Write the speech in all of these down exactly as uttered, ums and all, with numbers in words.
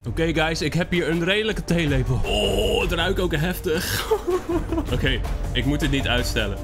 Oké okay, guys, ik heb hier een redelijke theelepel. Oh, het ruikt ook heftig. Oké, okay, ik moet het niet uitstellen.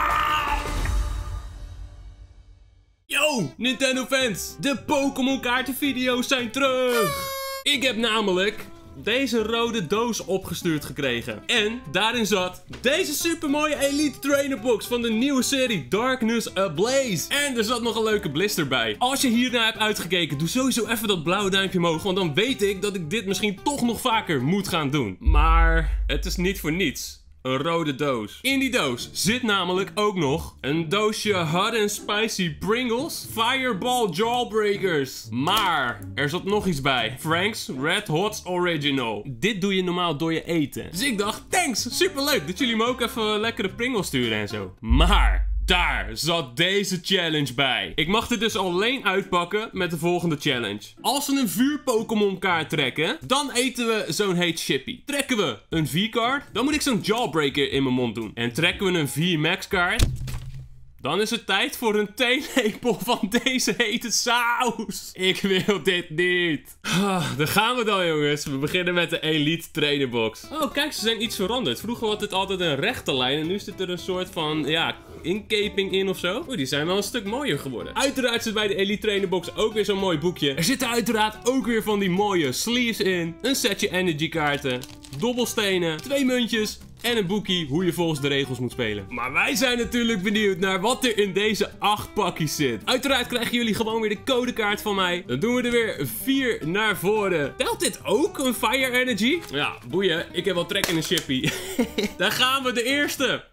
Yo, Nintendo fans. De Pokémon kaartenvideo's zijn terug. Ik heb namelijk deze rode doos opgestuurd gekregen. En daarin zat deze supermooie Elite Trainer Box van de nieuwe serie Darkness Ablaze. En er zat nog een leuke blister bij. Als je hiernaar hebt uitgekeken, doe sowieso even dat blauwe duimpje omhoog. Want dan weet ik dat ik dit misschien toch nog vaker moet gaan doen. Maar het is niet voor niets een rode doos. In die doos zit namelijk ook nog een doosje Hot and Spicy Pringles Fireball Jawbreakers. Maar er zat nog iets bij. Frank's Red Hot Original. Dit doe je normaal door je eten. Dus ik dacht, thanks, superleuk dat jullie me ook even lekkere Pringles sturen en zo. Maar daar zat deze challenge bij. Ik mag dit dus alleen uitpakken met de volgende challenge. Als we een vuur-Pokémon kaart trekken, dan eten we zo'n heet chippy. Trekken we een V-kaart, dan moet ik zo'n Jawbreaker in mijn mond doen. En trekken we een V-max kaart, dan is het tijd voor een theelepel van deze hete saus. Ik wil dit niet. Ah, daar gaan we dan, jongens. We beginnen met de Elite Trainer Box. Oh, kijk, ze zijn iets veranderd. Vroeger was dit altijd een rechte lijn en nu zit er een soort van, ja, inkeping in of zo. Oeh, die zijn wel een stuk mooier geworden. Uiteraard zit bij de Elite Trainer Box ook weer zo'n mooi boekje. Er zitten uiteraard ook weer van die mooie sleeves in. Een setje energy kaarten. Dobbelstenen. Twee muntjes. En een boekie hoe je volgens de regels moet spelen. Maar wij zijn natuurlijk benieuwd naar wat er in deze acht pakjes zit. Uiteraard krijgen jullie gewoon weer de codekaart van mij. Dan doen we er weer vier naar voren. Telt dit ook een Fire Energy? Ja, boeien. Ik heb wel trek in een chippy. Daar gaan we, de eerste.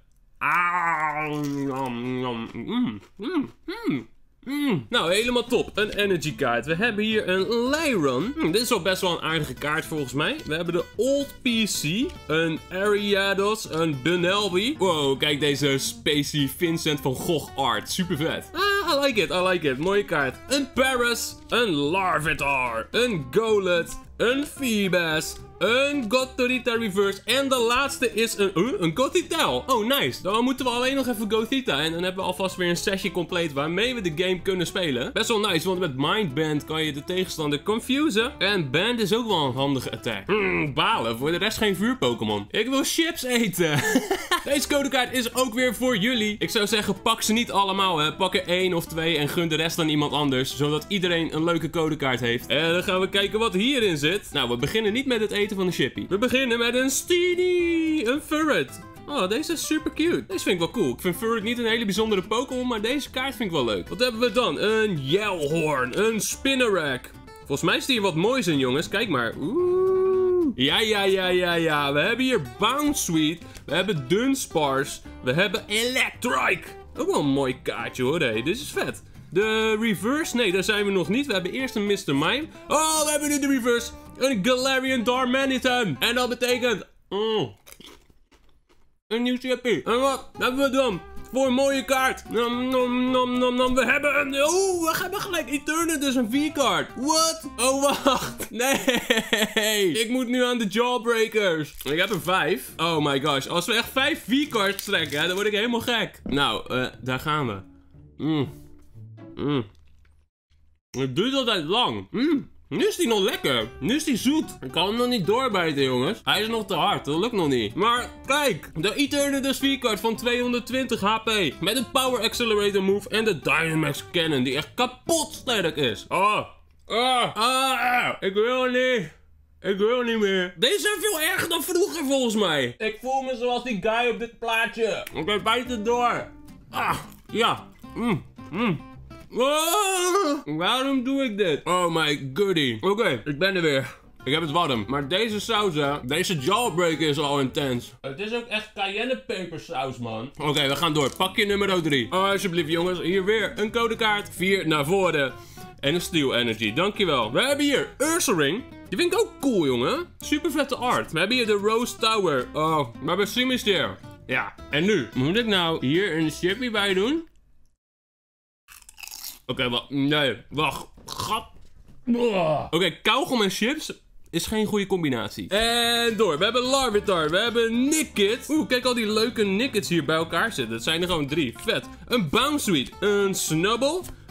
Ah, mm, mm, mm, mm. Mm, nou, helemaal top. Een energy kaart. We hebben hier een Lyron. Hm, dit is wel best wel een aardige kaart volgens mij. We hebben de Old P C. Een Ariados. Een Bunnelby. Wow, kijk deze Spacey Vincent van Gogh art. Super vet. Ah, I like it, I like it. Mooie kaart. Een Paras. Een Larvitar. Een Golett. Een Feebas. Een Gothita Reverse. En de laatste is een, uh, een Gothitelle. Oh, nice. Dan moeten we alleen nog even Gothita. En dan hebben we alvast weer een sessie compleet waarmee we de game kunnen spelen. Best wel nice, want met Mind Band kan je de tegenstander confusen. En Band is ook wel een handige attack. Hmm, balen. Voor de rest geen vuur-Pokémon. Ik wil chips eten. Deze codekaart is ook weer voor jullie. Ik zou zeggen, pak ze niet allemaal, hè. Pak er één of twee en gun de rest aan iemand anders. Zodat iedereen een leuke codekaart heeft. En dan gaan we kijken wat hierin zit. Nou, we beginnen niet met het eten van de chippy. We beginnen met een Steenie. Een Furret. Oh, deze is super cute. Deze vind ik wel cool. Ik vind Furret niet een hele bijzondere Pokémon, maar deze kaart vind ik wel leuk. Wat hebben we dan? Een Yellhorn. Een Spinarak. Volgens mij is hier wat moois in, jongens. Kijk maar. Oeh. Ja, ja, ja, ja, ja. We hebben hier Bounsweet. We hebben Dunsparce. We hebben Electrike. Ook wel een mooi kaartje, hoor. Hey, dit is vet. De reverse? Nee, daar zijn we nog niet. We hebben eerst een mister Mime. Oh, we hebben nu de reverse. Een Galarian Darmanitan. En dat betekent... Mm, een nieuw chippy. En wat hebben we dan? Voor een mooie kaart. Nom, nom, nom, nom, nom. We hebben een... Oeh, we hebben gelijk Eternatus, een V-kaart. What? Oh, wacht. Nee. Ik moet nu aan de Jawbreakers. Ik heb er vijf. Oh my gosh. Als we echt vijf V-kaarts trekken, dan word ik helemaal gek. Nou, uh, daar gaan we. Mm. Mm. Het duurt altijd lang. Mm. Nu is die nog lekker. Nu is die zoet. Ik kan hem nog niet doorbijten, jongens. Hij is nog te hard. Dat lukt nog niet. Maar kijk. De Eternatus V-kaart van tweehonderdtwintig H P. Met een Power Accelerator move. En de Dynamax Cannon. Die echt kapot sterk is. Ah. Ah. Ah. Ik wil niet. Ik wil niet meer. Deze zijn veel erger dan vroeger, volgens mij. Ik voel me zoals die guy op dit plaatje. Oké, okay, bijt het door. Ah. Ja. Mm. Mm. Oh, waarom doe ik dit? Oh my goodie. Oké, okay, ik ben er weer. Ik heb het warm. Maar deze saus, hè, deze Jawbreaker is al intens. Het is ook echt cayennepepersaus, man. Oké, okay, we gaan door. Pakje nummer drie. Oh, alsjeblieft, jongens. Hier weer een codekaart. Vier naar voren. En een Steel Energy. Dankjewel. We hebben hier Ursaring. Die vind ik ook cool, jongen. Super vette art. We hebben hier de Rose Tower. Oh, we hebben Simister. Ja, en nu? Moet ik nou hier een chippy bij doen? Oké, okay, wacht. Nee, wacht. Gat. Oké, okay, kauwgom en chips is geen goede combinatie. En door. We hebben Larvitar. We hebben Nickit. Oeh, kijk al die leuke Nickits hier bij elkaar zitten. Dat zijn er gewoon drie. Vet. Een Bounsweet. Een Snubble.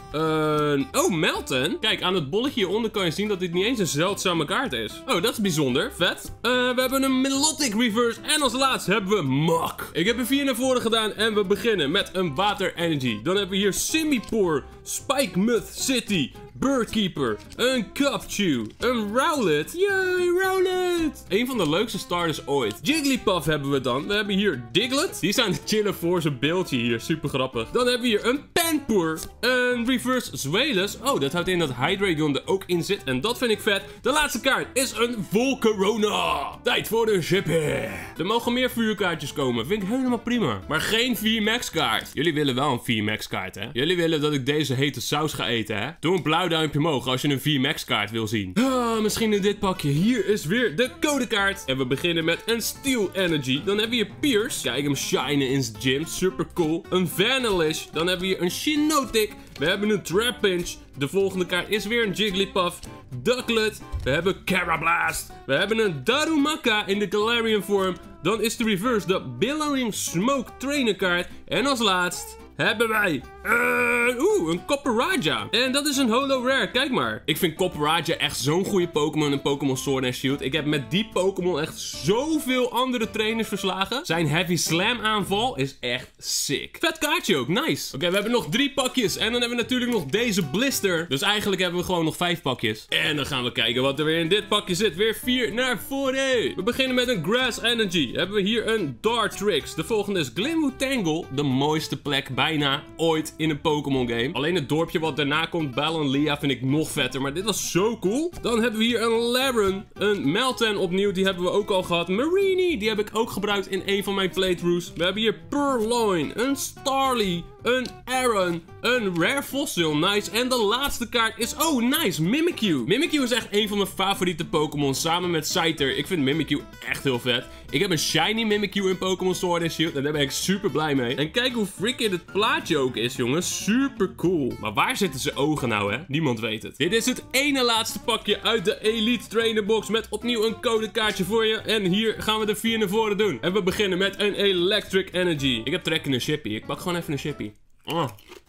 een... Oh, Melton. Kijk, aan het bolletje hieronder kan je zien dat dit niet eens een zeldzame kaart is. Oh, dat is bijzonder. Vet. Uh, we hebben een Melodic Reverse. En als laatste hebben we Mach. Ik heb er vier naar voren gedaan en we beginnen met een Water Energy. Dan hebben we hier Simipour, Spike Muth City, Birdkeeper, een Cupchew, een Rowlet. Yay, Rowlet! Een van de leukste starters ooit. Jigglypuff hebben we dan. We hebben hier Diglett. Die staan te chillen voor zijn beeldje hier. Super grappig. Dan hebben we hier een Panpour, een Reverse Zweilous. Oh, dat houdt in dat Hydreigon er ook in zit. En dat vind ik vet. De laatste kaart is een Volcarona. Tijd voor de shippy. Er mogen meer vuurkaartjes komen. Vind ik helemaal prima. Maar geen vier max kaart. Jullie willen wel een vier max kaart, hè? Jullie willen dat ik deze hete saus ga eten, hè? Doe een blauw duimpje omhoog als je een vier max kaart wil zien. Ah, misschien in dit pakje. Hier is weer de codekaart. En we beginnen met een Steel Energy. Dan hebben we hier Pierce. Kijk hem shinen in zijn gym. Super cool. Een Vanillish. Dan hebben we hier een Shiinotic. We hebben een Trapinch. De volgende kaart is weer een Jigglypuff. Ducklet. We hebben Carablast. We hebben een Darumaka in de Galarian vorm. Dan is de reverse de Billowing Smoke Trainer kaart. En als laatst hebben wij Uh, Oeh, een Copperajah. En dat is een holo rare, kijk maar. Ik vind Copperajah echt zo'n goede Pokémon in Pokémon Sword and Shield. Ik heb met die Pokémon echt zoveel andere trainers verslagen. Zijn Heavy Slam aanval is echt sick. Vet kaartje ook, nice. Oké, okay, we hebben nog drie pakjes. En dan hebben we natuurlijk nog deze blister. Dus eigenlijk hebben we gewoon nog vijf pakjes. En dan gaan we kijken wat er weer in dit pakje zit. Weer vier naar voren. We beginnen met een Grass Energy. Hebben we hier een Dartrix. De volgende is Glimwood Tangle. De mooiste plek bijna ooit in een Pokémon game. Alleen het dorpje wat daarna komt, Balonlia, vind ik nog vetter. Maar dit was zo cool. Dan hebben we hier een Laren, een Meltan opnieuw. Die hebben we ook al gehad. Mareanie, die heb ik ook gebruikt in een van mijn playthroughs. We hebben hier Purloin, een Starly, een Aron, een Rare Fossil, nice. En de laatste kaart is, oh nice, Mimikyu. Mimikyu is echt een van mijn favoriete Pokémon, samen met Scyther. Ik vind Mimikyu echt heel vet. Ik heb een shiny Mimikyu in Pokémon Sword and Shield en daar ben ik super blij mee. En kijk hoe freaking het plaatje ook is, jongens. Super cool. Maar waar zitten zijn ogen nou, hè? Niemand weet het. Dit is het ene laatste pakje uit de Elite Trainer Box met opnieuw een codekaartje voor je. En hier gaan we de vier naar voren doen. En we beginnen met een Electric Energy. Ik heb trek in een Shippy. Ik pak gewoon even een Shippy. Oh.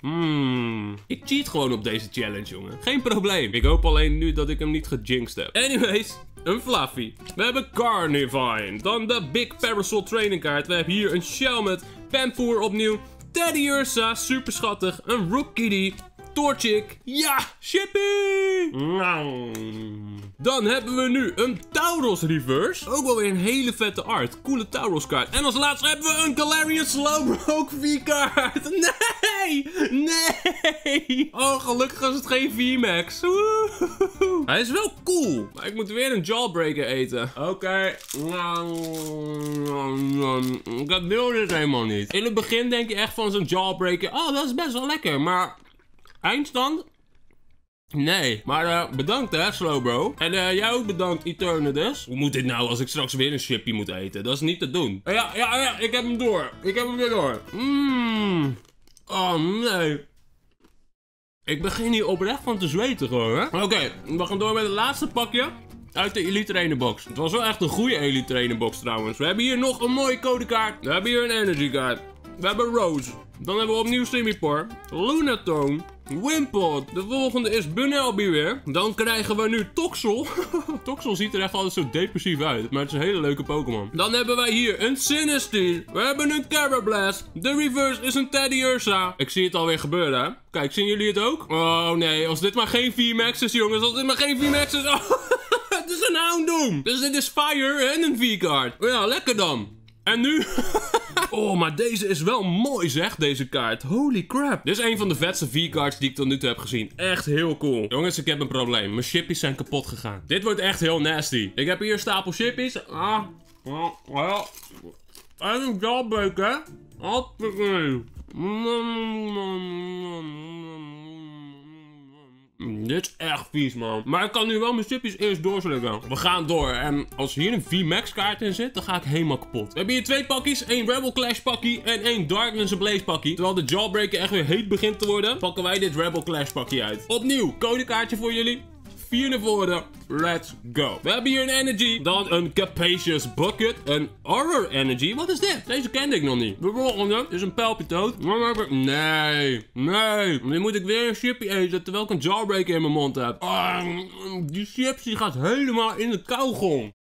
Mm. Ik cheat gewoon op deze challenge, jongen. Geen probleem. Ik hoop alleen nu dat ik hem niet gejinxed heb. Anyways, een Fluffy. We hebben Carnivine. Dan de Big Parasol Training kaart. We hebben hier een Shelmet, Panpour opnieuw, Teddiursa, super schattig, een Rookidee, Torchic. Ja, Shippy! Dan hebben we nu een Tauros Reverse. Ook wel weer een hele vette art. Coole Tauros kaart. En als laatste hebben we een Galarian Slowbro V kaart. Nee! Nee! Oh, gelukkig was het geen V max. Hij is wel cool. Maar ik moet weer een Jawbreaker eten. Oké. Okay. Ik wil dit helemaal niet. In het begin denk je echt van zo'n Jawbreaker. Oh, dat is best wel lekker. Maar eindstand? Nee. Maar uh, bedankt hè, Slowbro. En uh, jij ook bedankt, Eternatus. Hoe moet dit nou als ik straks weer een Shippy moet eten? Dat is niet te doen. Ja, ja, ja. Ik heb hem door. Ik heb hem weer door. Mmm. Oh, nee. Ik begin hier oprecht van te zweten gewoon, hè. Oké, okay, we gaan door met het laatste pakje uit de Elite Trainer Box. Het was wel echt een goede Elite Trainer Box trouwens. We hebben hier nog een mooie codekaart. We hebben hier een Energy kaart. We hebben Rose. Dan hebben we opnieuw Simipour, Lunatone, Wimpod. De volgende is Bunnelby weer. Dan krijgen we nu Toxel. Toxel ziet er echt altijd zo depressief uit. Maar het is een hele leuke Pokémon. Dan hebben wij hier een Sinistee. We hebben een Carablast. De reverse is een Teddiursa. Ik zie het alweer gebeuren, hè. Kijk, zien jullie het ook? Oh nee, als dit maar geen V max is, jongens. Als dit maar geen V max is. Oh, het is een Houndoom. Dus dit is Fire en een V-kaart. Ja, lekker dan. En nu? Oh, maar deze is wel mooi zeg, deze kaart. Holy crap. Dit is een van de vetste V-cards die ik tot nu toe heb gezien. Echt heel cool. Jongens, ik heb een probleem. Mijn Shippies zijn kapot gegaan. Dit wordt echt heel nasty. Ik heb hier een stapel Shippies. Ah. Ah. Ah. En een Jawbreak, hè? Hoppakee. Dit is echt vies, man. Maar ik kan nu wel mijn Shippies eerst doorslikken. We gaan door. En als hier een V max kaart in zit, dan ga ik helemaal kapot. We hebben hier twee pakjes. één Rebel Clash pakkie en één Darkness Ablaze pakkie. Terwijl de Jawbreaker echt weer heet begint te worden, pakken wij dit Rebel Clash pakkie uit. Opnieuw, codekaartje voor jullie. vier naar voren. Let's go. We hebben hier een energy. Dan een capacious bucket. Een horror energy. Wat is dit? Deze kende ik nog niet. De volgende is een palpitoot. Nee. Nee. Nu moet ik weer een chippy eten terwijl ik een jawbreaker in mijn mond heb. Ah, die chips die gaat helemaal in de kauwgom.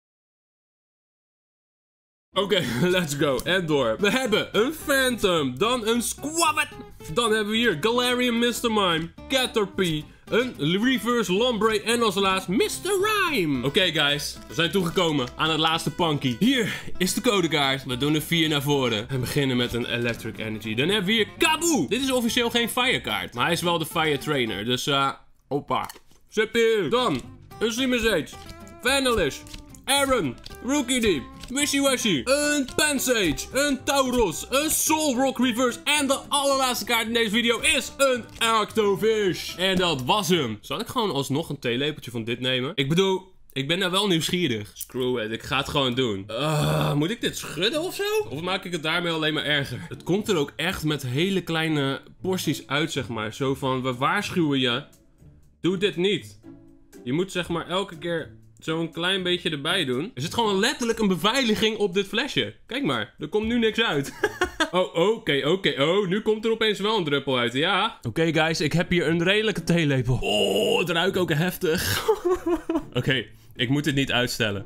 Oké, okay, let's go. En door. We hebben een Phantom. Dan een Squabbat. Dan hebben we hier Galarian mister Mime. Caterpie. Een Reverse Lombre. En als laatst mister Rime. Oké okay, guys. We zijn toegekomen aan het laatste punky. Hier is de codekaart. We doen er vier naar voren. En beginnen met een Electric Energy. Dan hebben we hier Kaboe. Dit is officieel geen Fire kaart. Maar hij is wel de Fire Trainer. Dus uh, hoppa. Zippie. Dan een Simisage. Vanillish. Aaron. Rookie Deep. Wishy-Washy, een Pansage, een Tauros, een Solrock Reverse en de allerlaatste kaart in deze video is een Octofish. En dat was hem. Zal ik gewoon alsnog een theelepeltje van dit nemen? Ik bedoel, ik ben daar wel nieuwsgierig. Screw it, ik ga het gewoon doen. Uh, moet ik dit schudden of zo? Of maak ik het daarmee alleen maar erger? Het komt er ook echt met hele kleine porties uit, zeg maar. Zo van, we waarschuwen je, doe dit niet. Je moet zeg maar elke keer zo een klein beetje erbij doen. Er zit gewoon letterlijk een beveiliging op dit flesje. Kijk maar, er komt nu niks uit. Oh, oké, okay, oké. Okay. Oh, nu komt er opeens wel een druppel uit, ja. Oké okay, guys, ik heb hier een redelijke theelepel. Oh, het ruikt ook heftig. Oké, okay, ik moet dit niet uitstellen.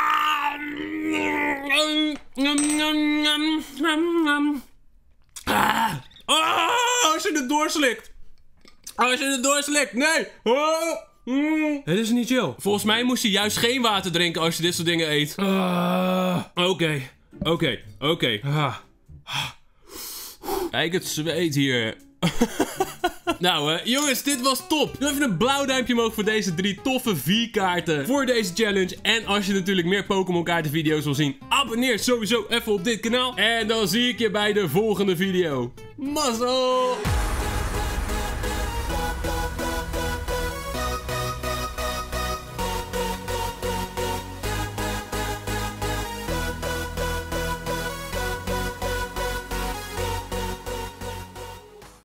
Ah. Oh, als je het doorslikt. Als je het doorslikt, nee. Oh. Mm. Het is niet chill. Volgens mij moest je juist geen water drinken als je dit soort dingen eet. Oké, oké, oké. Kijk het zweet hier. Nou, uh, jongens, dit was top. Doe even een blauw duimpje omhoog voor deze drie toffe vier kaarten voor deze challenge. En als je natuurlijk meer Pokémon kaarten video's wil zien, abonneer sowieso even op dit kanaal. En dan zie ik je bij de volgende video. Mazzel!